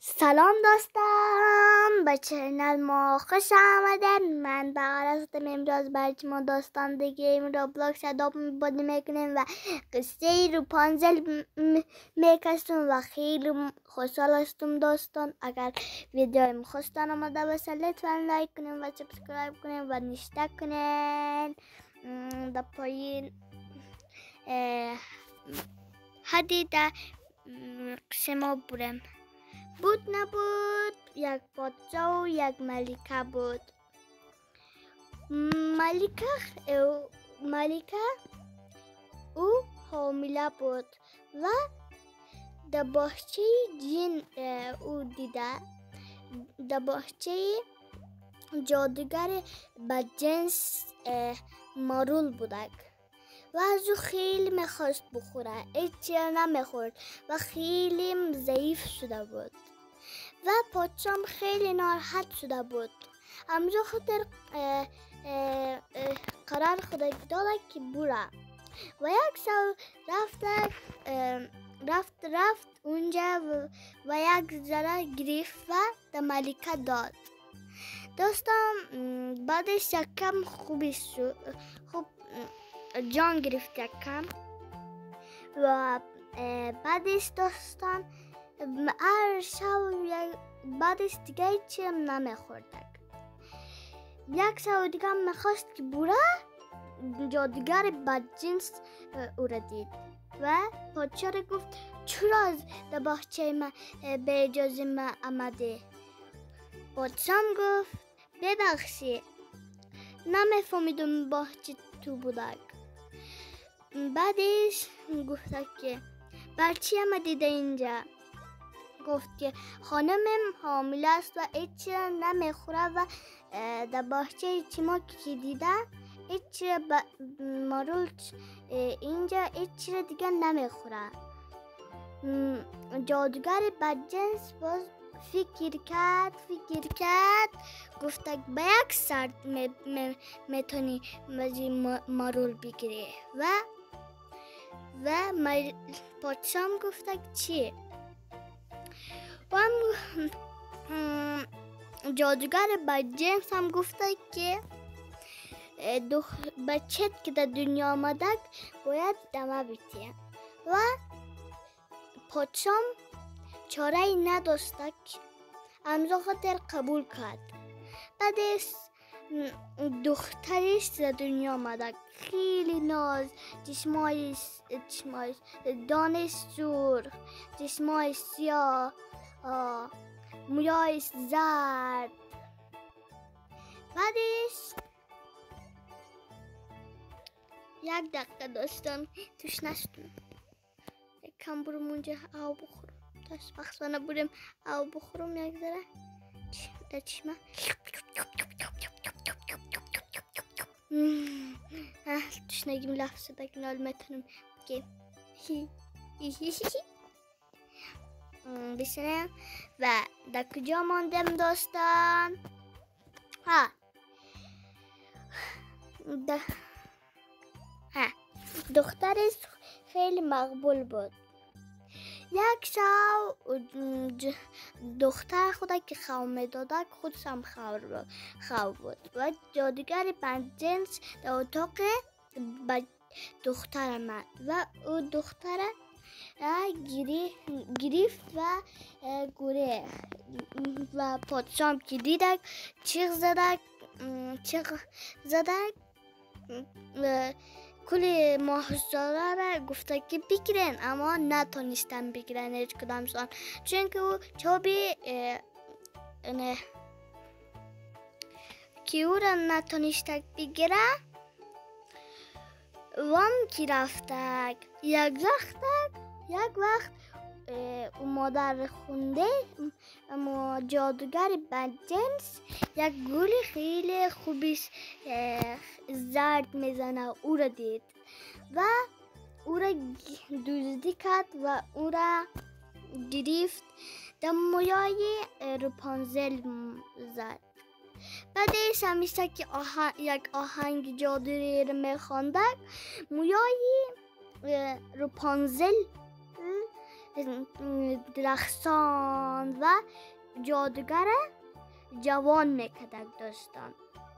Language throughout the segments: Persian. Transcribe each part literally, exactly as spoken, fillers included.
سلام دوستان، به چنل ما خوش آمدن. من بهار هستم. امروز برای شما داستان دیگه روبلاکس اداب بازی میکنیم و قصه روپانزل میکشیم و خیلی خوشحال هستم دوستان. اگر ویدیو خوشتان آمده باشه لطفا لایک کنین و سابسکرایب کنین و نشته کنین. در پایین حدیده قسمه برم. بود نبود یک پادشاه و یک ملکه بود. ملکه او ملکه او حامله بود و در باغچه جن او دیده در باغچه جادوگر بدجنس مارول بودک و از او خیلی میخواست بخوره. هیچی نمیخورد و خیلی ضعیف شده بود و پادشاه خیلی ناراحت شده بود. همجا خاطر قرار خود داده که بره و یک سو رفت رفت رفت اونجا و, و یک ذره گرفت و در ملکه داد. دوستان بعدش یک کم خوبی شد، خوب جان گرفت یک کم و بعدش دوستان هر شب بعدش دیگه چی هم نمیخوردک. یک سو دیگه میخواست که بوره جادوگر بدجنس او را دید و پادشاه را گفت چرا از در باغچه من به اجازه من آمده؟ پادشاه گفت ببخشی نمیفهمیدم باغچه تو بودک. بعدش گفت که برچی آمدید اینجا؟ گفت که خانمم حامله است و هیچ نمیخوره و در باغچه چما که دیده هیچ مارول اینجا هیچ دیگه نمیخوره. جادوگر بدجنس باز فکر کرد فکر کرد گفت به یک سرد میتونی مزی مارول بگیری و و پادشاه گفت چی؟ و هم جادوگر بدجنس هم گفت که بچت که در دنیا آمدک باید دمه بیتی و پادشاه چاره ای نداشتک همزا خاطر قبول کرد. بعدش دخترش در دنیا آمدک خیلی ناز، چشمای چشمای دانش سرخ، چشمای سیاه، مویایش زرد. بعدش یک دقیقه داشتم توش نشدم یک کم برم اونجا آو بخورم. داشت بخصانه برم آو بخورم یک ذره در چشمه توش نگیم لحظه دکن حال میتونم بگیم بسنم و در کجا ماندم دوستان؟ ها ده ها دخترش خیلی مقبول بود. یک شب دختر خدا که خواه میدادک خودش هم خواه بود و جادوگر بدجنس در اتاق دختر آمد و او دختر گرفت و گوره و پادشاه که دیدک چیغ زدک چیغ زدک کل محصوله را گفته که بگیرن اما نتونستن بگیرن هیچ کدام سان چون که او چوبی که او را نتونستک بگیره وام که رفتک یک وقت یک وقت او مادر خونده اما جادوگر بدجنس یک گل خیلی خوبیش زرد میزنه او را دید و او را دزدی کرد و او را گرفت در مویای روپانزل زد. بعدش همیشه که آه... یک آهنگ جادویی را میخواندک مویای روپانزل درخشان و جادوگر جوان میکدک داستان.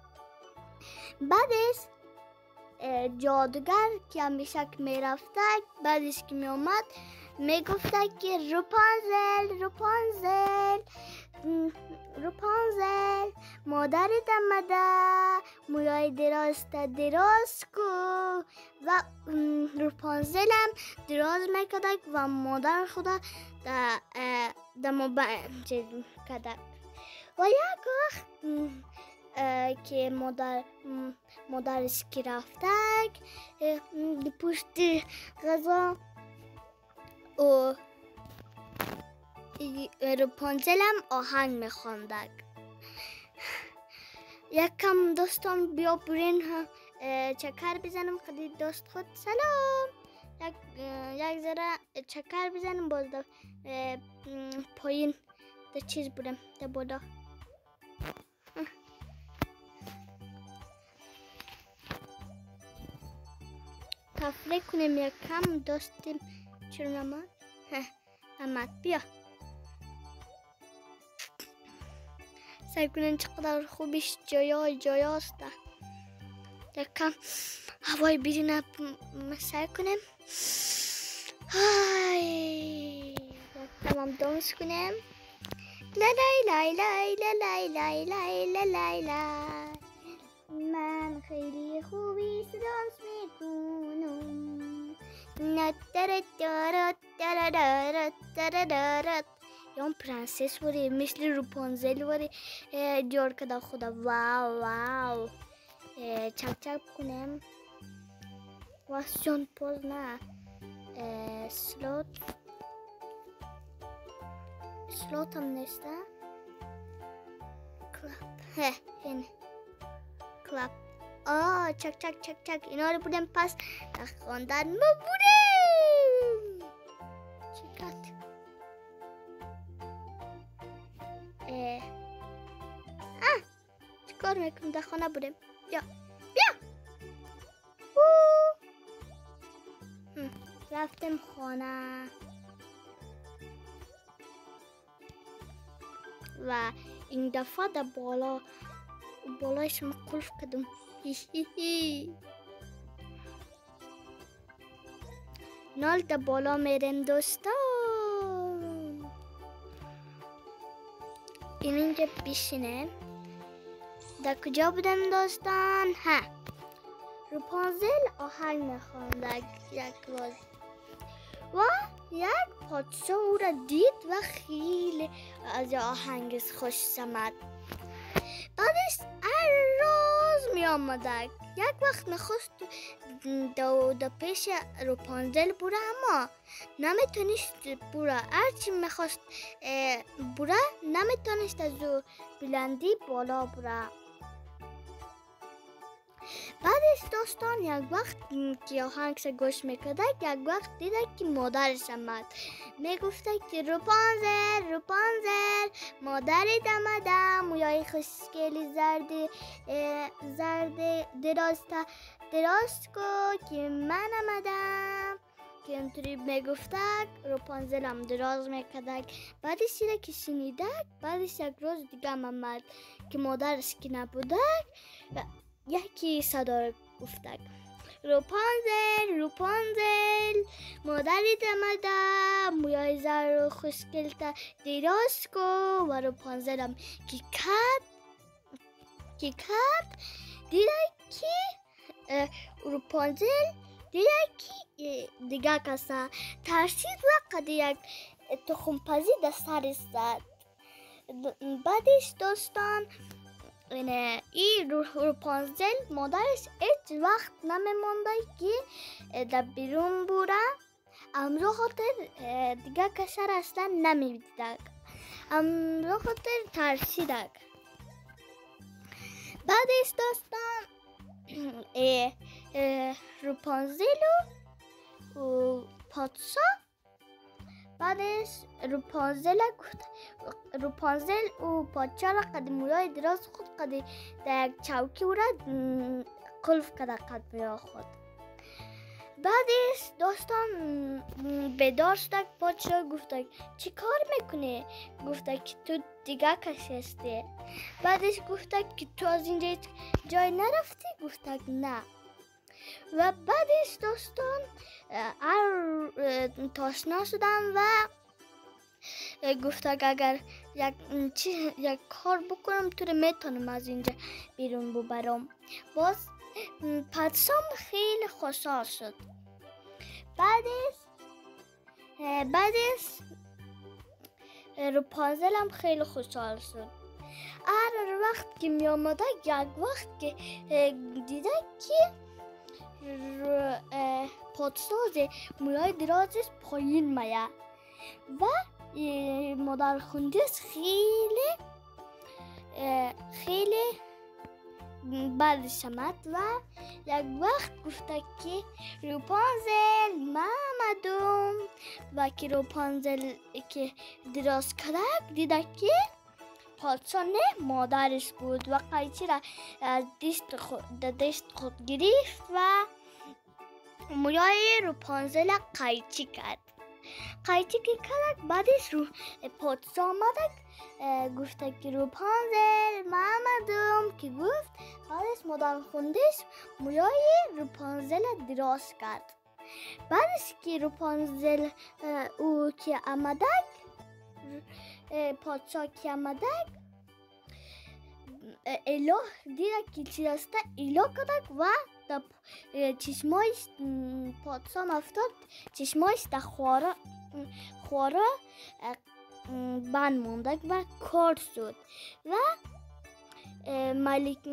بعدش جادوگر که همیشه که میرفتک، بعدش که میامد میگفتک که رپانزل رپانزل رپانزل مادرت آمده، موهای دراز تا دراز کو. و رپانزل هم دراز میکدک و مادر خدا دا دا موبایل چیز کدک. و یک وقت که مادر مادرش که رفتک پشت غذا و رپانزل هم آهنگ میخواندک. یک کم دوستان بیا برین چکر بزنم قدید دوست خود. سلام. یک یک ذره چکر بزنم باز دا پایین دا چیز بودم دا بودا. تفریح کنیم یک کم دوستیم. چرا نماد؟ نماد بیا. سعی کنیم چقدر خوبیش جایا جایاست. یک کم هوای بیرون سعی کنیم. های تمام دانس کنیم. لا لای لای لای لای لای لای لای لای لای. من خیلی خوبی دانس میکنم. نترت دارت دارت دارت دارت. یا پرنسس وری مثل رپانزل وری جور کده خدا. واو واو. چک چک کنم. واس جان پوز نه. سلوت سلوت هم نیسته. کلاب. هه این کلاب. آه چک چک چک چک. اینا رو بودم پس خواندن ما بودیم. چکت اه چیکار میکنم؟ در خانه بودیم. بیا بیا. رفتم خانه و این دفعه در بالا بالایش قلف کردم. نال در بالا میرم دوستان. این اینجا بیشینه. در کجا بودم دوستان؟ ها رپانزل آهنگ میخواند یک روز و یک پادشاه او را دید و خیلی از آهنگش خوش آمد. بعدش هر روز می آمدک. یک وقت میخواست دو دو پیش رپانزل بوره اما نمیتونست بوره. هرچی میخواست بوره نمیتونست از او بلندی بالا بوره. بعدش دوستان یک وقت که آهنگ سے گوش میکرده یک وقت دیده که مادرش آمد. میگفته که رپانزل رپانزل مادرت آمده، مویای خوشگلی زرد زرد دراز تا دراز کو که من آمدم. که اینطوری میگفته رپانزل هم دراز میکرده. بعدش دیده که شنیده. بعدش یک روز دیگه آمد که مادرش که نبوده یکی صدا رو گفتک رپانزل رپانزل مادرت آمده، مویای زر و خوشگل تا دراز کو. و رپانزل هم که کرد که کرد دیده که رپانزل دیده که دیگه کسا ترسید و قد یک تخمپزی در سرش زد. بعدش دوستان این رپانزل مادرش هیچ وقت نمیمونده که در بیرون بوده. امرو خاطر دیگه کسر اصلا نمیدیدک. امرو خاطر ترسیدک. بعدش دوستان رپانزل و پادشاه بعدش رپانزل رپانزل و پادشاه را قد مویای دراز خود قد در یک چوکی او را قلف کرده قد مویا خود. بعدش دوستان بیدار شدک. پادشاه گفتک چی کار میکنی؟ گفتک که تو دیگه کسی هستی. بعدش گفتک که تو از اینجا جای نرفتی؟ گفتک نه. و بعدش دوستان تاشنا شدن و گفتک اگر یک, چی، یک کار بکنم تو رو میتونم از اینجا بیرون ببرم. باز پادشاه خیلی خوشحال شد. بعدش بعدش رپانزل هم خیلی خوشحال شد. هر وقت که می آمده یک وقت که دیده که پادشاه موی درازش پایین میاد و مادر خوندش خیلی خیلی بعدش آمد و یک وقت گفته که رپانزل من آمدم و که رپانزل که دراز کرد دیده که پادشاه نه مادرش بود و قیچی را از دست خود, دست خود گرفت و موی رپانزل قیچی کرد. قیچی که کرد بعدش رو پادشاه آمد گفته که رپانزل من آمدم که گفت. بعدش مادر خوندش موی رپانزل دراز کرد. بعدش که رپانزل او که آمد پادشاه که آمد الو دیده که چی است الو کرد و چشمایش پادشاه افتاد. چشمایش در خواره خواره بند مانده و کار شد و ملک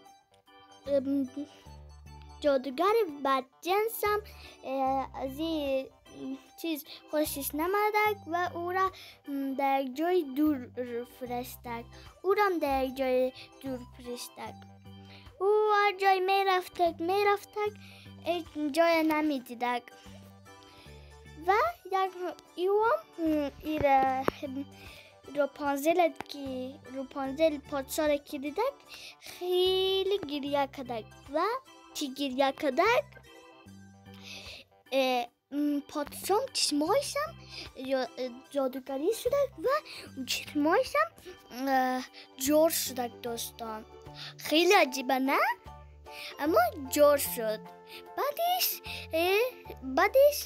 جادوگر بدجنس هم از این چیز خوشش نمدک و او را در یک جای دور فرستک. او را در یک جای دور فرستک. او هر جای می رفتک می رفتک جای نمی دیدک و یک ایو هم رپانزل که رپانزل پادشاه که دیدک خیلی گریه کدک و چی گریه کدک پادشاه چشمایش هم جادوگری شدک و چشمایش هم جور شدک. دوستان خیلی عجیبه نه؟ اما جور شد. بعدش بعدش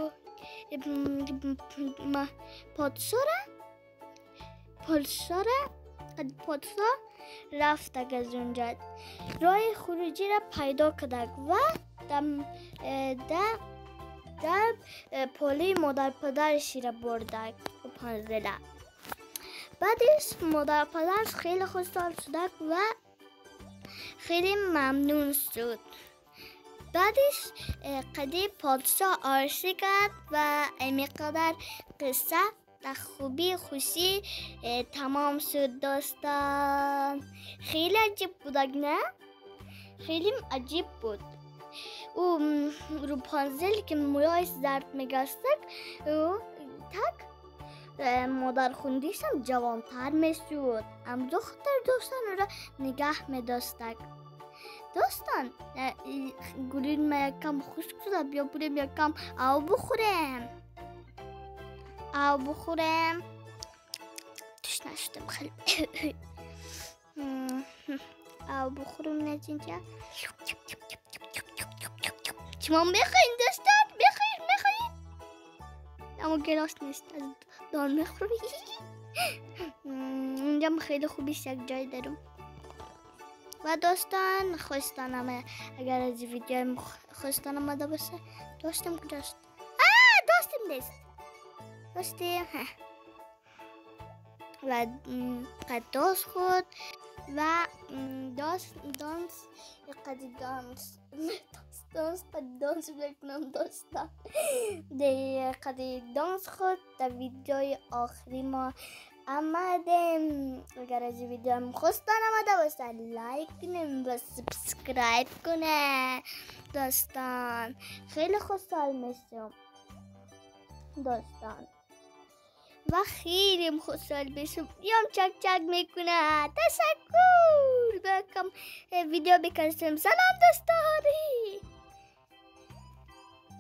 پادشاه را پادشاه را پادشاه رفتک از اونجا راه خروجی را پیدا کردک و دم در در پولی مادر پدرشی را بردک رپانزل. بعدش مادر پدرش خیلی خوشحال شدک و خیلی ممنون شد. بعدش قدی پادشاه عرضه کرد و اینقدر قصه در خوبی خوشی تمام شد. دوستان خیلی عجیب بودک نه؟ خیلی عجیب بود. او رپانزل که مویش زرد میگستک او تک مادر خوندیش هم جوانتر میشد. امروز خاطر دوستان او را نگه میداشتک. دوستان گلین ما یکم خشک شده بیا بریم یکم آب بخوریم. آب بخوریم توش نشدم خیلی آب بخوریم نجینجا. شما میخواین دوستان؟ میخواین میخواین؟ اما گلاس نیست از دان میخوری. اینجا خیلی خوبیست یک جای دارم. و دوستان خوشتان آمده اگر از ویدیو خوشتان آمده باشه دوستم کجاست؟ آه دوستم نیست دوستم و قد دوست خود و دانس دانس قد دانس دانس قد دانس بکنم دوستان ده قد دانس خود در ویدیوی آخری ما آمدیم. اگر از ویدیو هم خوشتان آمده باشه لایک کنیم و سبسکرایب کنه دوستان. خیلی خوشحال میشم دوستان و خیلی خوشحال بشم. یام چک چک میکنه. تشکر. بکم ویدیو بکنم. سلام دوستان.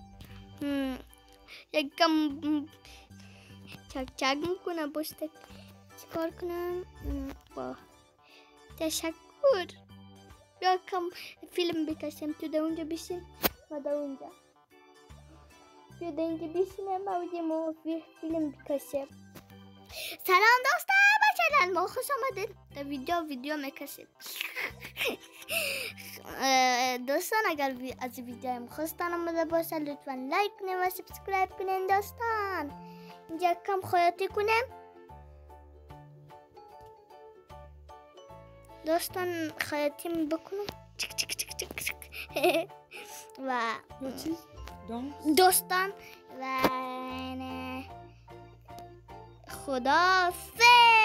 یکم چک چک میکنه پشت چیکار کنم با تشکر یا کم فیلم بکشم تو در اونجا بشین و در اونجا تو در اینجا بشینم و ما فیلم بکشم. سلام دوستان بچه‌ها ما خوش آمدید در ویدیو ویدیو میکشیم. دوستان اگر از ویدیو خواستان آمده باشه لطفا لایک کنید و سابسکرایب کنید. دوستان اینجا کم خیاطی کنیم. دوستان خیاطی بکنم چک چک چک چک چک و دوستان و خداحافظ.